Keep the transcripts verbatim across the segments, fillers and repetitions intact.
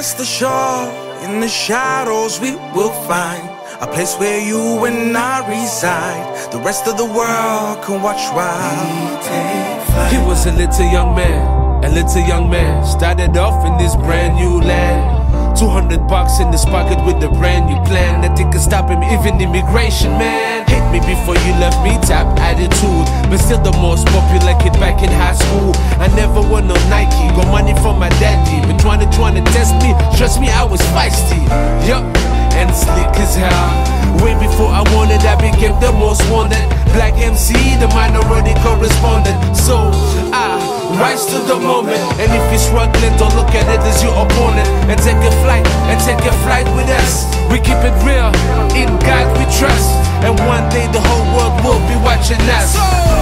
Rest assured, in the shadows we will find a place where you and I reside. The rest of the world can watch while we take flight. He was a little young man, a little young man, started off in this brand new land. Two hundred bucks in his pocket with a brand new plan. Nothing can stop him, even immigration, man. Hate me before you left me, type attitude, but still the most popular kid back in high school. I never won no Nike, got money from my daddy, but trying to trying to test me, trust me, I was feisty. Yup, and slick as hell. Way before I wanted, I became the most wanted black M C, the minority correspondent. So I rise to the moment, and if you're struggling, don't look at it as your opponent. And take a flight, and take a flight with us. We keep it real, in God we trust, and one day the whole world will be watching us.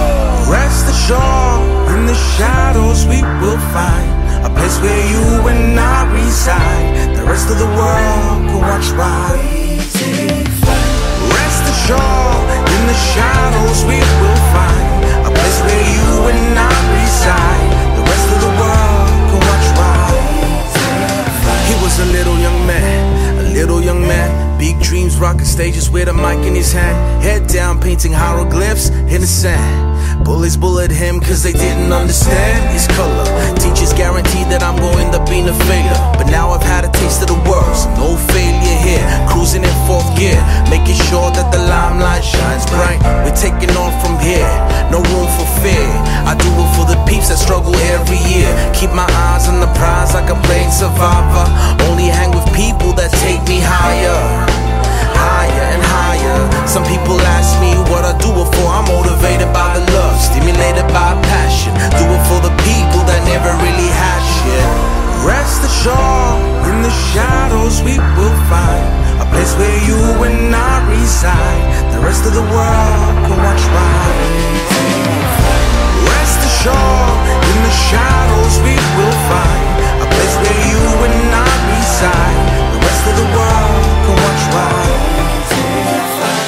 Rest assured, in the shadows we will find a place where you and I reside. The rest of the world can watch while we take flight. Rest assured, in the shadows we will find a place where you and I reside. The rest of the world can watch while we take flight. He was a little young man, a little young man, big dreams, rocking stages with a mic in his hand. Head down, painting hieroglyphs in the sand. Bullies bullied him cause they didn't understand his color. Teachers guaranteed that I'm going to be a failure, but now I've had a taste of the world, so no failure here. Cruising in fourth gear, making sure that the limelight shines bright. We're taking on from here, no room for fear. I do it for the peeps that struggle every year. Keep my eyes on the prize like a playing survivor. Only hang with people that take me higher, higher and higher. Some people ask me what I do it for. I'm motivated by the love, stimulated by passion. Do it for the people that never really had shit. Rest assured, in the shadows we will find a place where you and I reside. The rest of the world can watch while we take flight. Rest assured, in the shadows we will find a place where you and I reside. The rest of the world can watch while we take flight.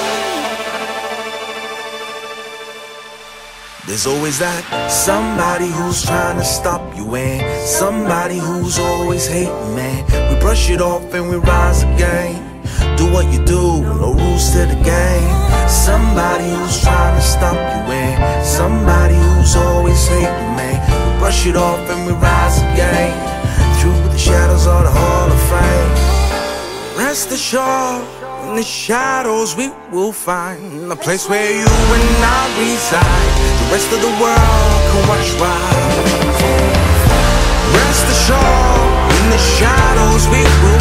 There's always that somebody who's trying to stop you, and somebody who's always hating, man. We brush it off and we rise again. Do what you do, no rules to the game. Somebody who's trying to stop you, and somebody who's always hating, man. We brush it off and we rise again. Through the shadows of the Hall of Fame. Rest assured, in the shadows we will find a place where you and I reside. The rest of the world can watch while we take flight. Rest assured, in the shadows we will